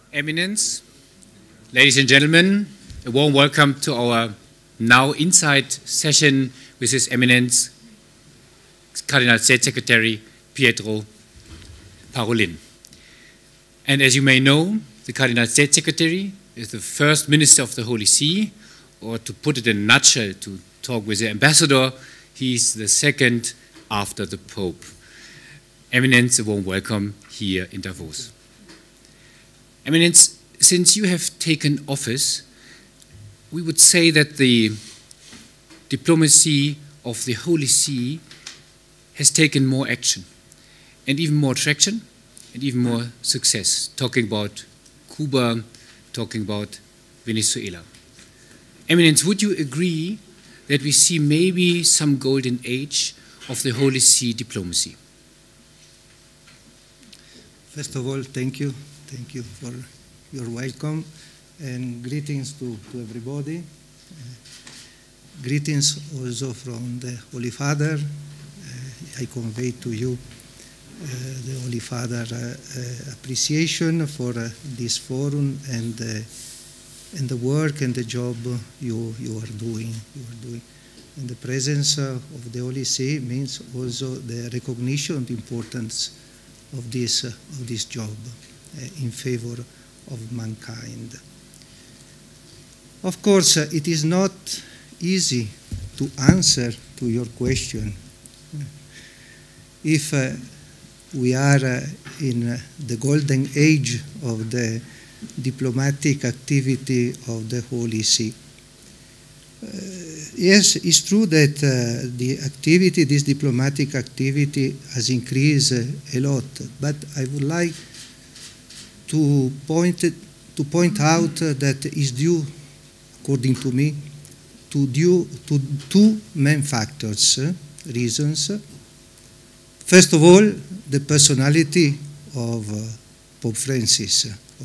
Eminence, ladies and gentlemen, a warm welcome to our now inside session with His Eminence, Cardinal State Secretary Pietro Parolin. And as you may know, the Cardinal State Secretary is the first minister of the Holy See, or to put it in a nutshell, to talk with the ambassador, he's the second after the Pope. Eminence, a warm welcome here in Davos. Eminence, since you have taken office, we would say that the diplomacy of the Holy See has taken more action and even more traction and even more success, talking about Cuba, talking about Venezuela. Eminence, would you agree that we see maybe some golden age of the Holy See diplomacy? First of all, thank you. Thank you for your welcome and greetings to everybody. Greetings also from the Holy Father. I convey to you the Holy Father appreciation for this forum and the work and the job you are doing. And the presence of the Holy See means also the recognition of the importance of this job in favor of mankind. Of course, it is not easy to answer to your question. If we are in the golden age of the diplomatic activity of the Holy See. Yes, it's true that the activity, this diplomatic activity, has increased a lot, but I would like to point out that is due, according to me, to two main factors, reasons. First of all, the personality of Pope Francis.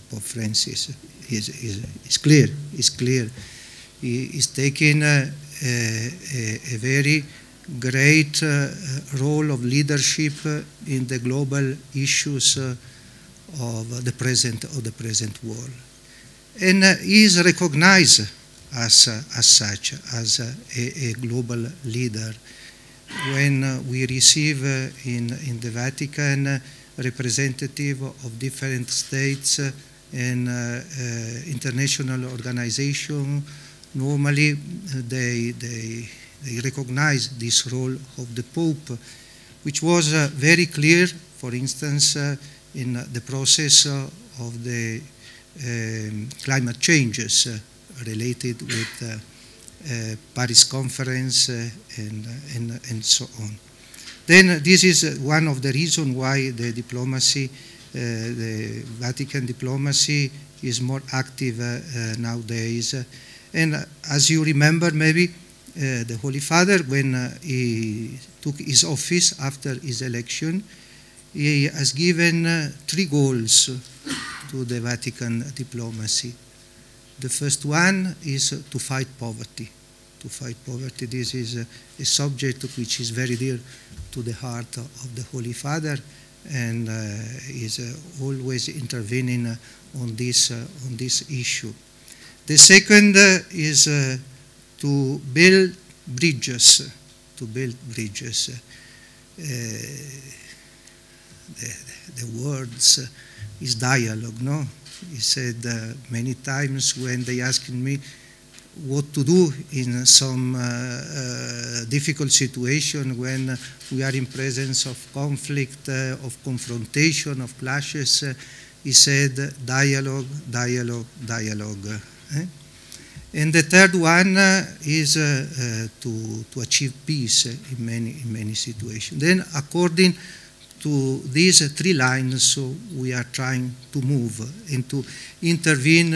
Is clear. He is taking a very great role of leadership in the global issues of the present world, and he is recognized as such, as a global leader. When we receive in the Vatican representative of different states and international organizations, normally they recognize this role of the Pope, which was very clear, for instance, in the process of the climate changes related with Paris Conference and so on. Then this is one of the reasons why the diplomacy, the Vatican diplomacy, is more active nowadays. And as you remember, maybe the Holy Father, when he took his office after his election, he has given 3 goals to the Vatican diplomacy. The first one is to fight poverty. To fight poverty, this is a subject which is very dear to the heart of the Holy Father, and is always intervening on this issue. The second is to build bridges. The words is dialogue, no? He said many times when they asked me what to do in some difficult situation when we are in presence of conflict, of confrontation, of clashes, he said dialogue. And the third one is to achieve peace in many situations. Then, according to these 3 lines, so we are trying to move and to intervene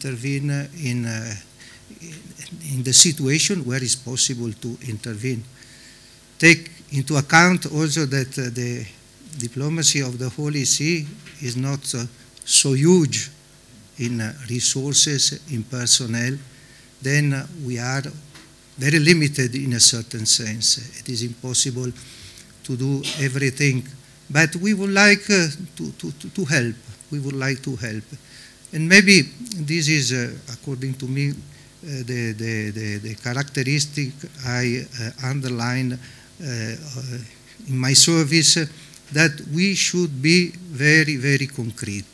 in the situation where it's possible to intervene. Take into account also that the diplomacy of the Holy See is not so huge in resources, in personnel. Then we are very limited in a certain sense. It is impossible to do everything. But we would like to help. We would like to help. And maybe this is, according to me, the characteristic I underline in my service, that we should be very, very concrete,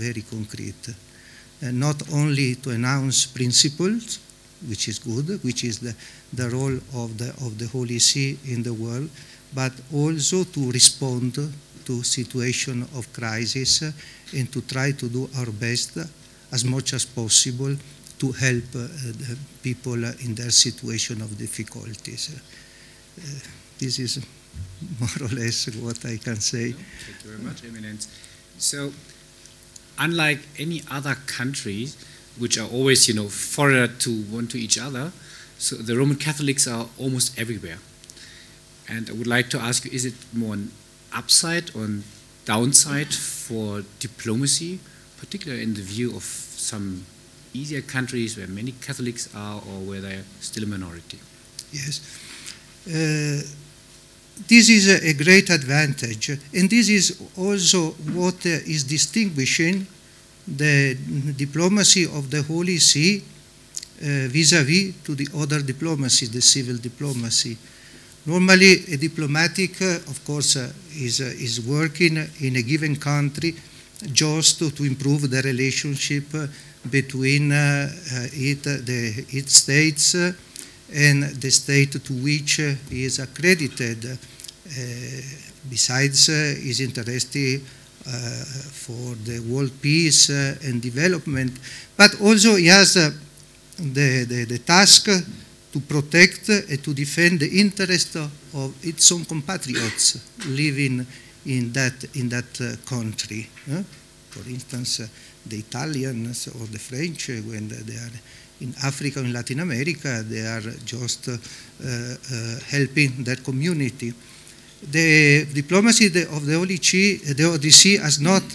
not only to announce principles, which is good, which is the role of the Holy See in the world, but also to respond to situation of crisis and to try to do our best as much as possible to help the people in their situation of difficulties. This is more or less what I can say. Thank you very much, Eminence. So, unlike any other countries, which are always, foreigner to one to each other, so the Roman Catholics are almost everywhere. And I would like to ask you, is it more an upside or an downside for diplomacy, particularly in the view of some easier countries where many Catholics are or where they're still a minority? Yes. This is a great advantage, and this is also what is distinguishing the diplomacy of the Holy See vis-à-vis to the other diplomacy, the civil diplomacy. Normally, a diplomatic, of course, is working in a given country just to improve the relationship between its states and the state to which he is accredited. Besides, is interested for the world peace and development, but also he has the task to protect and to defend the interest of its own compatriots living in that country. For instance, the Italians or the French, when they are in Africa and Latin America, they are just helping their community. The diplomacy of the Holy See has not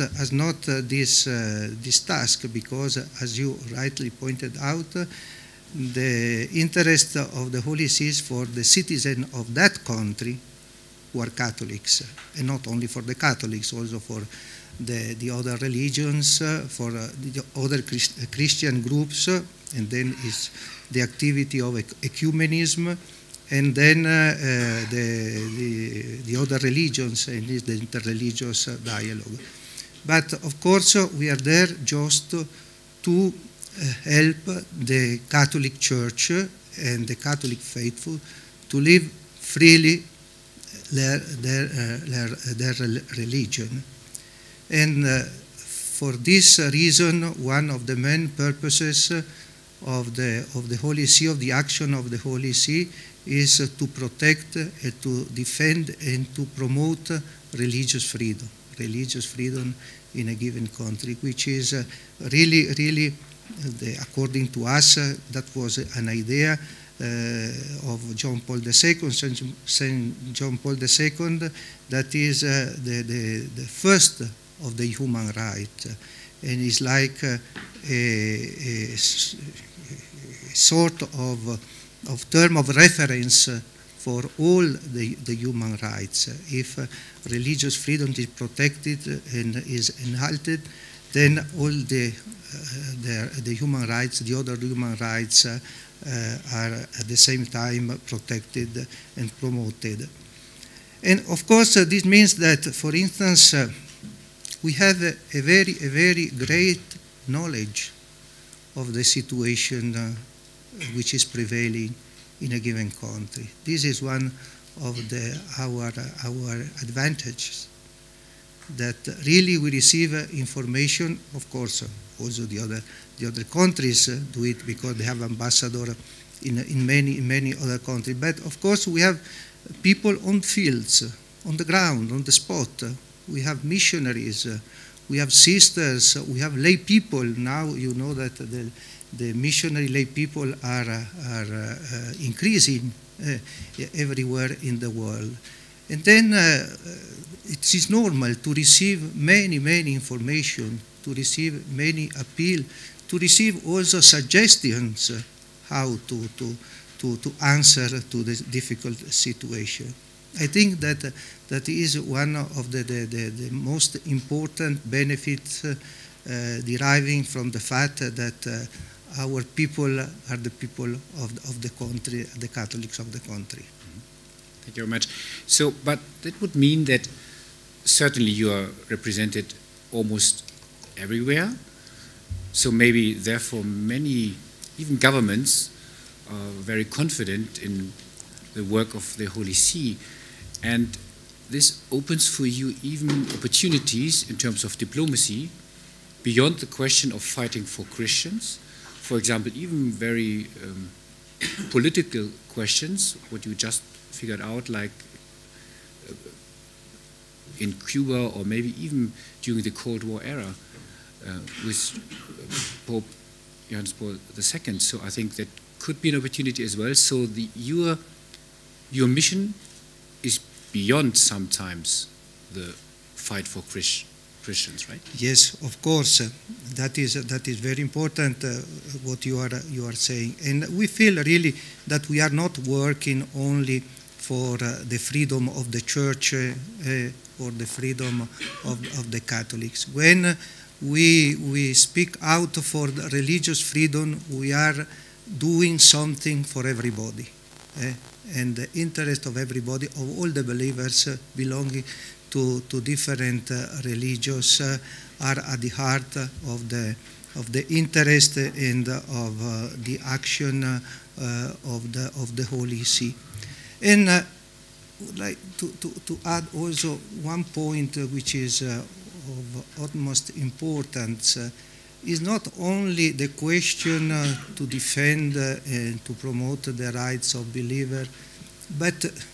this task, because, as you rightly pointed out, the interest of the Holy See is for the citizens of that country who are Catholics, and not only for the Catholics, also for the other religions, for the other Christian groups, and then is the activity of ecumenism, and then the other religions, and is the interreligious dialogue. But of course, we are there just to help the Catholic Church and the Catholic faithful to live freely their religion. And for this reason, one of the main purposes of the Holy See, of the action of the Holy See, is to protect and to defend and to promote religious freedom in a given country, which is really, according to us, that was an idea of John Paul II, Saint John Paul II, that is the first of the human rights, and is like a sort of term of reference for all the human rights. If religious freedom is protected and is enhanced, then all the human rights, the other human rights, are at the same time protected and promoted. And of course, this means that, for instance, we have a very great knowledge of the situation which is prevailing in a given country. This is one of our advantages, that really we receive information. Of course, also the other countries do it because they have ambassadors in many other countries. But of course, we have people on fields, on the ground, on the spot. We have missionaries, we have sisters, we have lay people. Now you know that the missionary lay people are increasing everywhere in the world. And then it is normal to receive many information, to receive many appeal, to receive also suggestions how to answer to this difficult situation. I think that is one of the most important benefits deriving from the fact that our people are the people of the country, the Catholics of the country. Thank you very much. So, but that would mean that certainly you are represented almost everywhere. So maybe therefore many, even governments, are very confident in the work of the Holy See. And this opens for you even opportunities in terms of diplomacy beyond the question of fighting for Christians. For example, even very political questions, what you just figured out, like in Cuba or maybe even during the Cold War era with Pope Johannes Paul II. So I think that could be an opportunity as well. So your mission is beyond sometimes the fight for Christians, right? Yes, of course. That is very important what you are saying, and we feel really that we are not working only for the freedom of the Church or the freedom of the Catholics. When we speak out for the religious freedom, we are doing something for everybody, and the interest of everybody, of all the believers belonging to different religions, are at the heart of the interest and of the action of the Holy See. And I would like to add also one point which is of utmost importance. Is not only the question to defend and to promote the rights of believers, but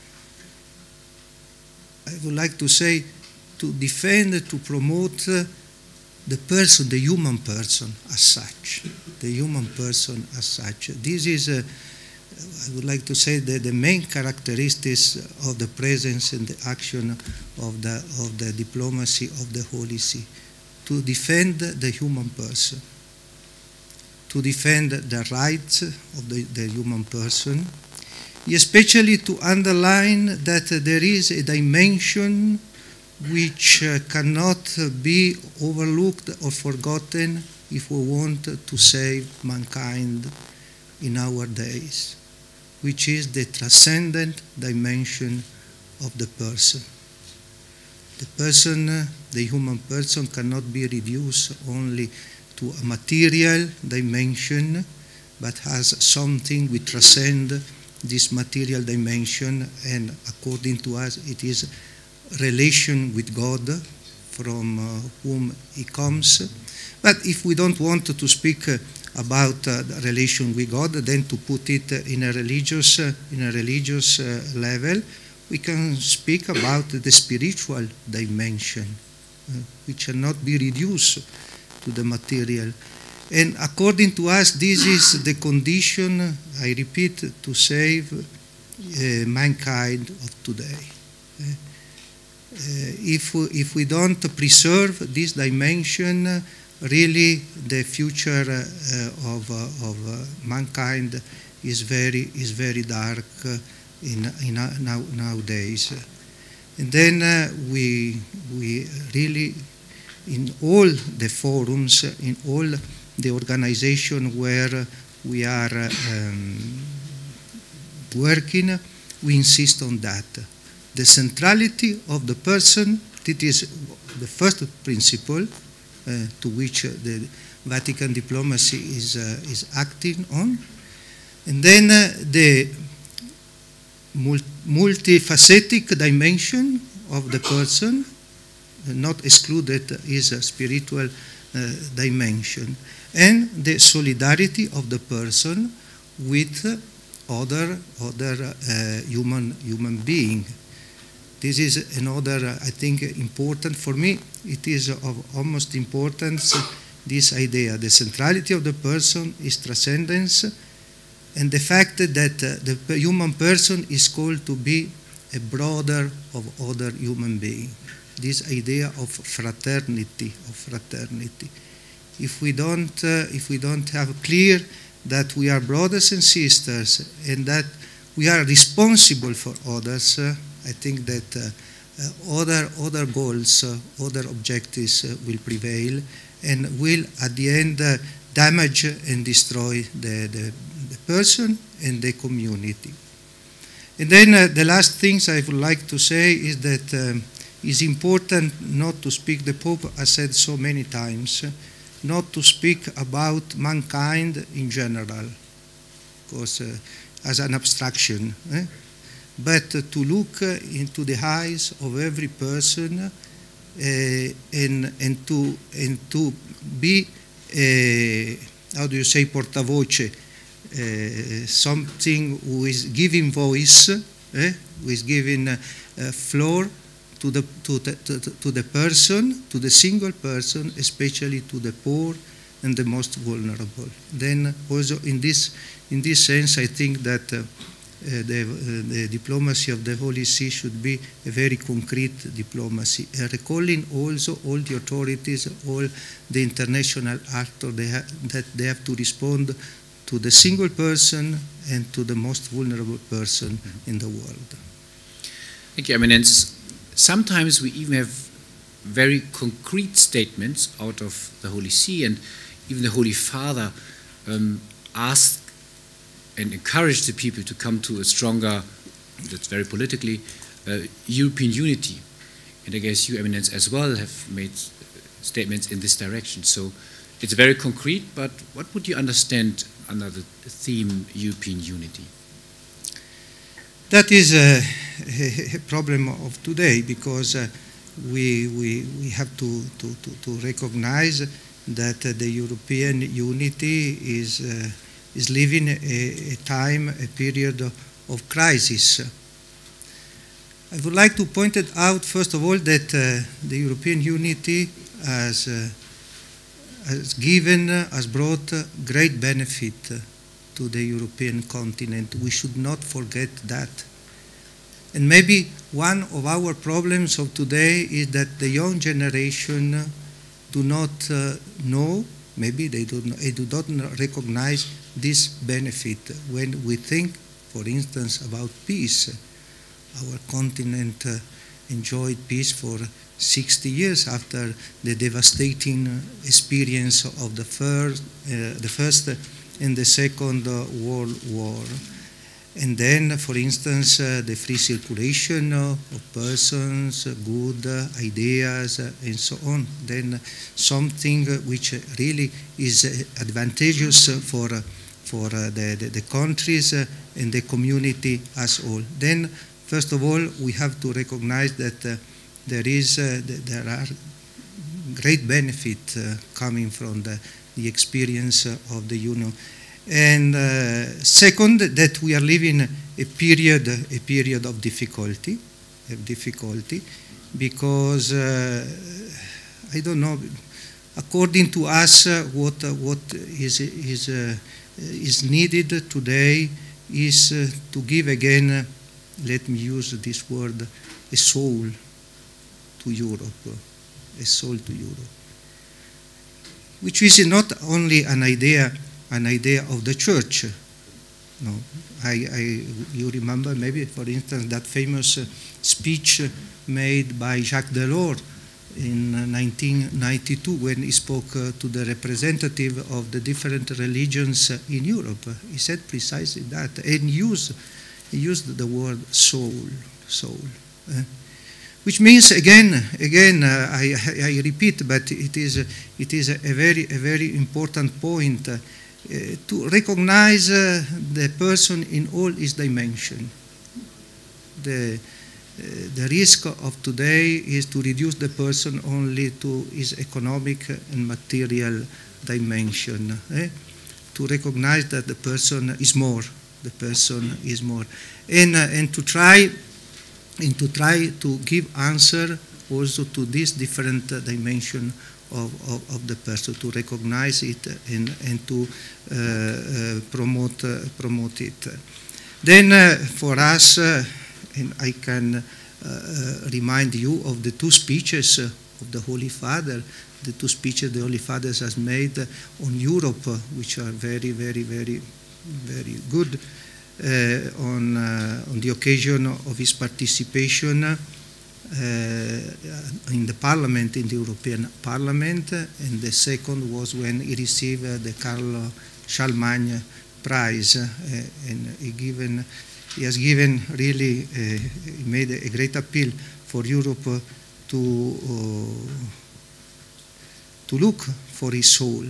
I would like to say to defend, to promote the person, the human person as such. The human person as such. This is, I would like to say, the main characteristics of the presence and the action of the diplomacy of the Holy See. To defend the human person, to defend the rights of the human person, especially to underline that there is a dimension which cannot be overlooked or forgotten if we want to save mankind in our days, which is the transcendent dimension of the person. The person, the human person, cannot be reduced only to a material dimension, but has something which transcends this material dimension, and according to us, it is relation with God, from whom He comes. But if we don't want to speak about the relation with God, then to put it in a religious level, we can speak about the spiritual dimension, which cannot be reduced to the material. And according to us, this is the condition, I repeat, to save mankind of today. If we don't preserve this dimension, really the future of mankind is very dark nowadays. And then we really, in all the forums, in all the organization where we are working, we insist on that. The centrality of the person, that is the first principle to which the Vatican diplomacy is acting on. And then the multifaceted dimension of the person, not excluded, is a spiritual dimension, and the solidarity of the person with other human being. This is another, I think, important for me. It is of almost importance, this idea. The centrality of the person is transcendence, and the fact that the human person is called to be a brother of other human beings. This idea of fraternity, If we don't have clear that we are brothers and sisters and that we are responsible for others, I think that other goals, other objectives will prevail, and will at the end damage and destroy the person and the community. And then the last things I would like to say is that it's important not to speak, the Pope has said so many times, not to speak about mankind in general, because as an abstraction, but to look into the eyes of every person and to be, how do you say, portavoce, something who is giving voice, who is giving floor to the person, to the single person, especially to the poor and the most vulnerable. Then also in this sense, I think that the diplomacy of the Holy See should be a very concrete diplomacy, recalling also all the authorities, all the international actors that they have to respond to the single person and to the most vulnerable person in the world. Thank you, Eminence. Sometimes we even have very concrete statements out of the Holy See, and even the Holy Father asked and encouraged the people to come to a stronger, that's very politically, European unity. And I guess you, Eminence, as well have made statements in this direction. So it's very concrete, but what would you understand under the theme European unity? That is a problem of today, because we have to recognize that the European unity is living a period of crisis. I would like to point it out, first of all, that the European unity has brought great benefit to the European continent. We should not forget that. And maybe one of our problems of today is that the young generation do not know, maybe they do not recognize this benefit. When we think, for instance, about peace, our continent enjoyed peace for 60 years after the devastating experience of the First and the Second World War. And then, for instance, the free circulation of persons, good ideas, and so on. Then something which really is advantageous for the countries and the community as a whole. Then, first of all, we have to recognize that there are great benefits coming from the experience of the Union. And second, that we are living a period of difficulty, because I don't know. According to us, what is needed today is to give again, let me use this word, a soul to Europe, which is not only an idea of the church. No, you remember maybe, for instance, that famous speech made by Jacques Delors in 1992 when he spoke to the representative of the different religions in Europe. He said precisely that, and he used the word soul. Which means, again, I repeat, but it is a very important point. To recognize the person in all his dimension. The risk of today is to reduce the person only to his economic and material dimension. To recognize that the person is more. And to try to give answer also to this different dimension of the person, to recognize it and to promote it. Then for us, and I can remind you of the two speeches of the Holy Father, the two speeches the Holy Father has made on Europe, which are very good, on the occasion of his participation in the Parliament, in the European Parliament, and the second was when he received the Carlo Charlemagne Prize, and he has given really, he made a great appeal for Europe to look for his soul.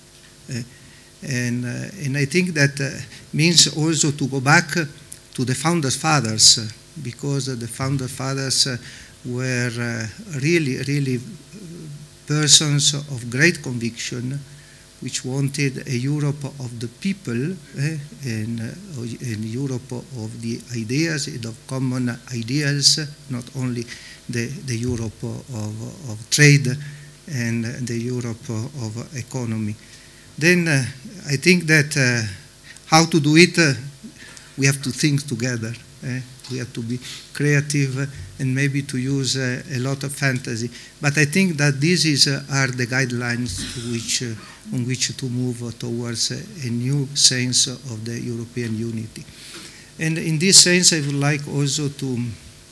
And I think that means also to go back to the Founder Fathers, because the Founder Fathers were really persons of great conviction, which wanted a Europe of the people, and Europe of the ideas and of common ideals, not only the Europe of trade and the Europe of economy. Then I think that how to do it, we have to think together. We have to be creative and maybe to use a lot of fantasy. But I think that these are the guidelines on which to move towards a new sense of the European unity. And in this sense, I would like also to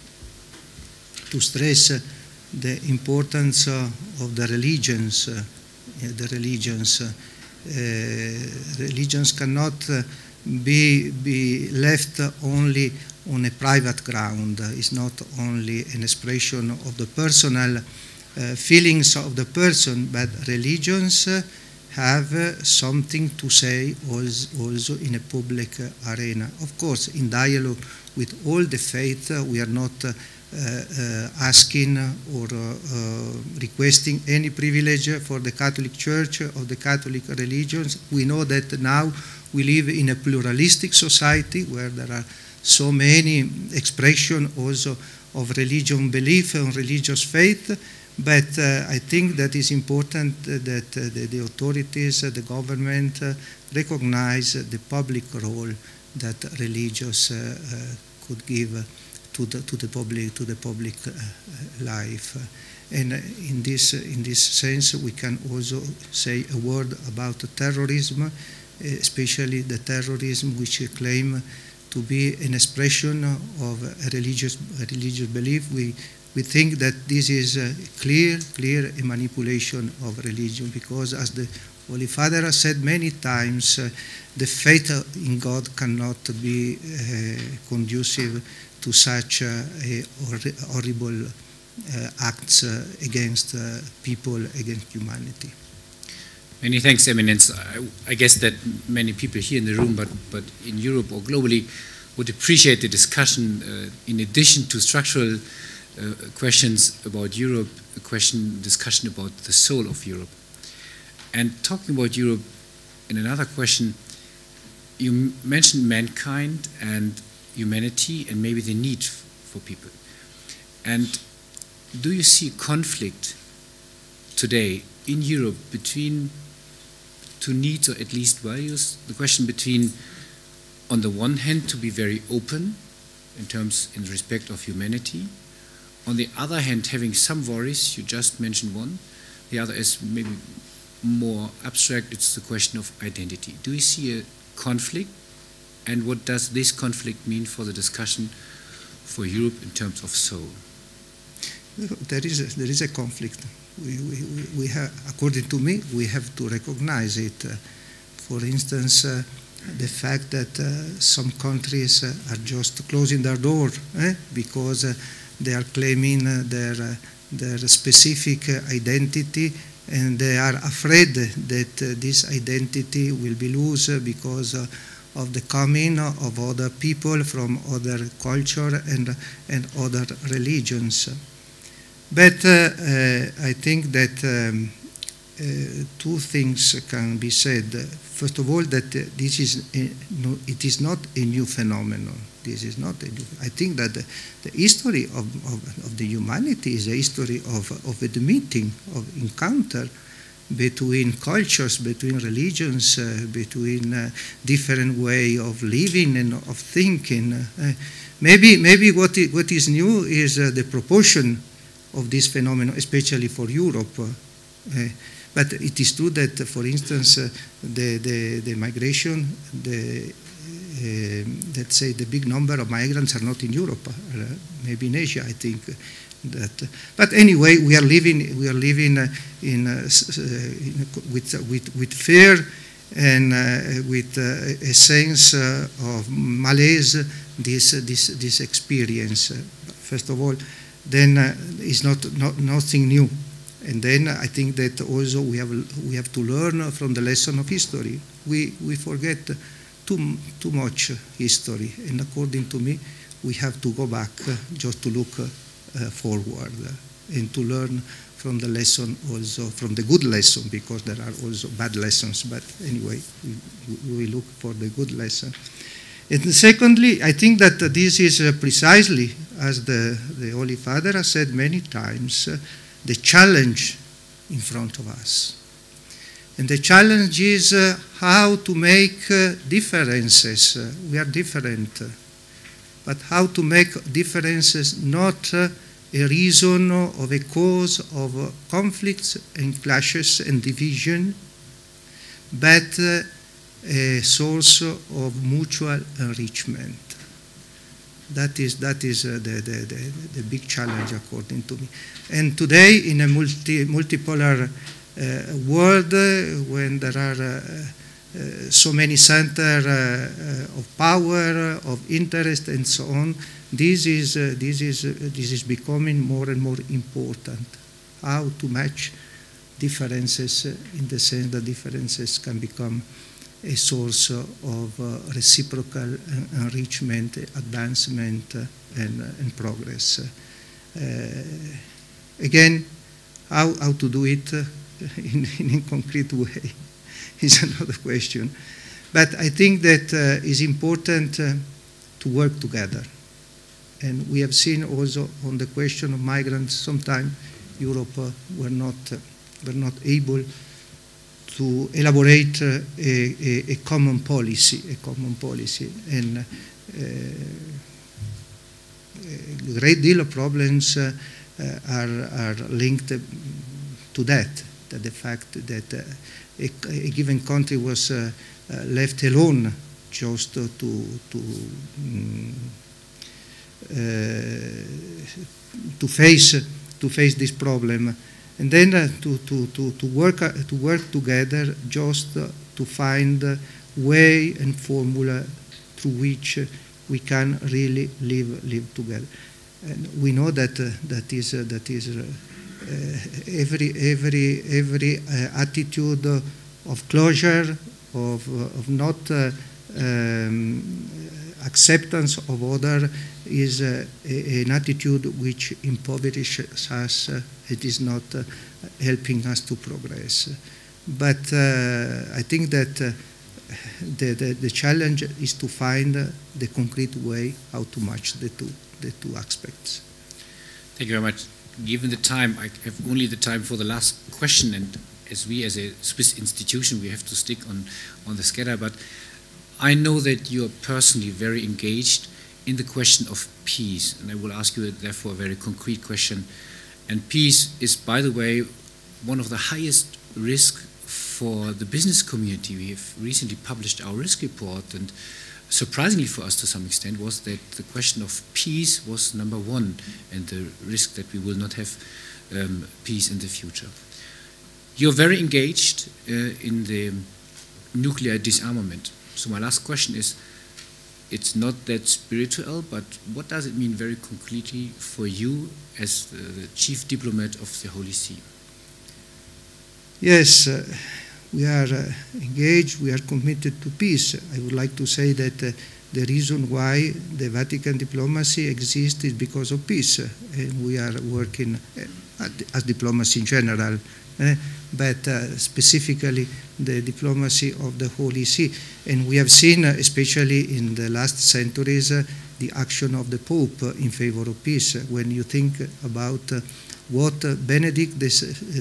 stress the importance of the religions. Religions cannot be left only on a private ground. It's not only an expression of the personal feelings of the person, but religions have something to say also in a public arena. Of course, in dialogue with all the faith, we are not asking or requesting any privilege for the Catholic Church or the Catholic religions. We know that now we live in a pluralistic society where there are so many expressions also of religion belief and religious faith, but I think that it's important that the authorities, the government recognize the public role that religious could give to the public life. And in this sense, we can also say a word about terrorism, especially the terrorism which claim to be an expression of a religious belief. We think that this is clear a manipulation of religion, because as the Holy Father has said many times, the faith in God cannot be conducive to such horrible acts against people, against humanity. Many thanks, Eminence. I guess that many people here in the room, but in Europe or globally, would appreciate the discussion in addition to structural questions about Europe, discussion about the soul of Europe. And talking about Europe, in another question, you mentioned mankind and humanity and maybe the need for people. And do you see conflict today in Europe between two needs, or at least values? The question between, on the one hand, to be very open in respect of humanity, on the other hand, having some worries. You just mentioned one. The other is maybe more abstract. It's the question of identity. Do you see a conflict, and what does this conflict mean for the discussion for Europe in terms of soul? There is a conflict. We have, according to me, we have to recognize it. For instance, the fact that some countries are just closing their door because they are claiming their specific identity, and they are afraid that this identity will be lost because of the coming of other people from other culture and other religions. But I think that two things can be said. First of all, that it is not a new phenomenon. This is not a new. I think that the history of the humanity is a history of admitting, of encounter between cultures, between religions, between different way of living and of thinking. Maybe what is new is the proportion of this phenomenon, especially for Europe. But it is true that, for instance, the migration, let's say the big number of migrants are not in Europe, maybe in Asia, I think. that. But anyway, we are living with fear and with a sense of malaise. This experience, first of all, then is nothing new. And then I think that also we have to learn from the lesson of history. We forget too much history, and according to me, we have to go back just to look forward and to learn from the lesson, also from the good lesson, because there are also bad lessons. But anyway, we look for the good lesson. And secondly, I think that this is precisely, as the Holy Father has said many times, the challenge in front of us. And the challenge is how to make differences. We are different. But how to make differences not a reason of a cause of conflicts and clashes and division, but a source of mutual enrichment. That is the big challenge, according to me. And today, in a multipolar world, when there are so many centers of power, of interest, and so on, this is becoming more and more important. How to match differences in the sense that differences can become a source of reciprocal enrichment, advancement, and progress. Again, how to do it in a concrete way is another question. But I think that it's important to work together. And we have seen also on the question of migrants, sometimes Europe were not able to elaborate a common policy, and a great deal of problems are linked to that, the fact that a given country was left alone just to face this problem. And then to work together just to find a way and formula through which we can really live together. And we know that every attitude of closure, of not acceptance of other is an attitude which impoverishes us. It is not helping us to progress. But I think that the challenge is to find the concrete way how to match the two aspects. Thank you very much. Given the time, I have only the time for the last question, and as a Swiss institution, we have to stick on the schedule. But I know that you are personally very engaged in the question of peace, and I will ask you therefore a very concrete question. And peace is, by the way, one of the highest risks for the business community. We have recently published our risk report, and surprisingly for us to some extent was that the question of peace was number one, and the risk that we will not have peace in the future. You're very engaged in the nuclear disarmament. So my last question is, it's not that spiritual, but what does it mean very concretely for you as the chief diplomat of the Holy See? Yes, we are engaged, we are committed to peace. I would like to say that the reason why the Vatican diplomacy exists is because of peace. And we are working as diplomacy in general, but specifically the diplomacy of the Holy See. And we have seen, especially in the last centuries, the action of the Pope in favor of peace. When you think about what Benedict the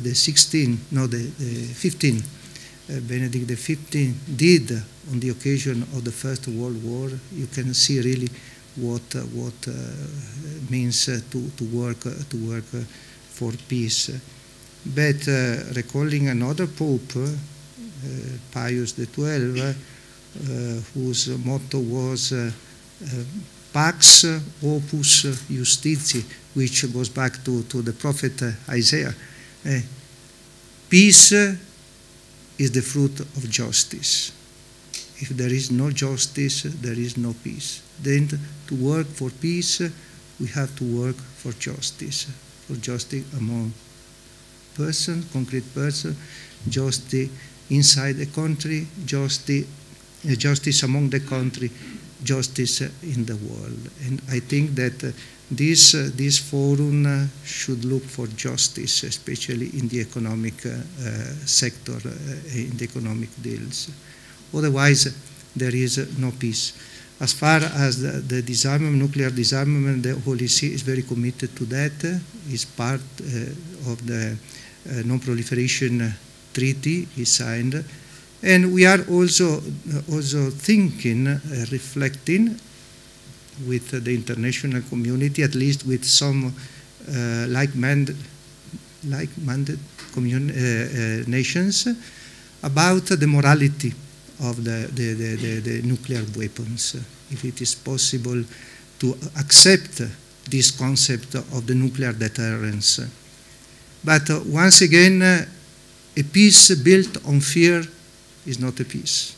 15th, Benedict XV did on the occasion of the First World War, you can see really what means to work for peace. But recalling another Pope, Pius XII, whose motto was Pax opus justitiae, which goes back to the prophet Isaiah. Peace is the fruit of justice. If there is no justice, there is no peace. Then to work for peace, we have to work for justice among persons, concrete persons, justice inside the country, justice among the country, justice in the world. And I think that this forum should look for justice, especially in the economic sector, in the economic deals. Otherwise, there is no peace. As far as the disarmament, nuclear disarmament, the Holy See is very committed to that. It's part of the non-proliferation treaty is signed. And we are also thinking, reflecting with the international community, at least with some like-minded nations, about the morality of the nuclear weapons, if it is possible to accept this concept of the nuclear deterrence. But once again, a peace built on fear is not a peace.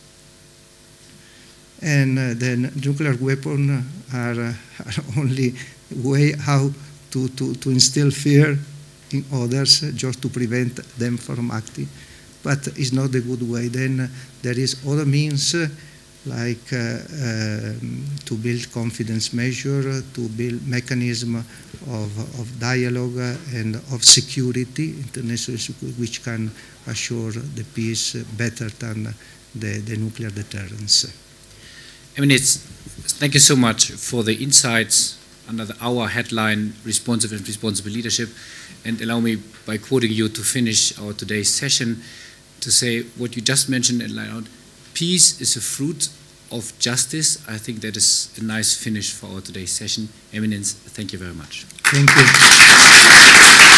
And the nuclear weapons are only way how to instill fear in others, just to prevent them from acting. But it's not a good way. Then there is other means, like to build confidence measure, to build mechanism of dialogue and of security, international security, which can assure the peace better than the nuclear deterrence. Thank you so much for the insights under our headline, Responsive and Responsible Leadership. And allow me, by quoting you, to finish our today's session, to say what you just mentioned and line out. Peace is a fruit of justice. I think that is a nice finish for our today's session. Eminence, thank you very much. Thank you.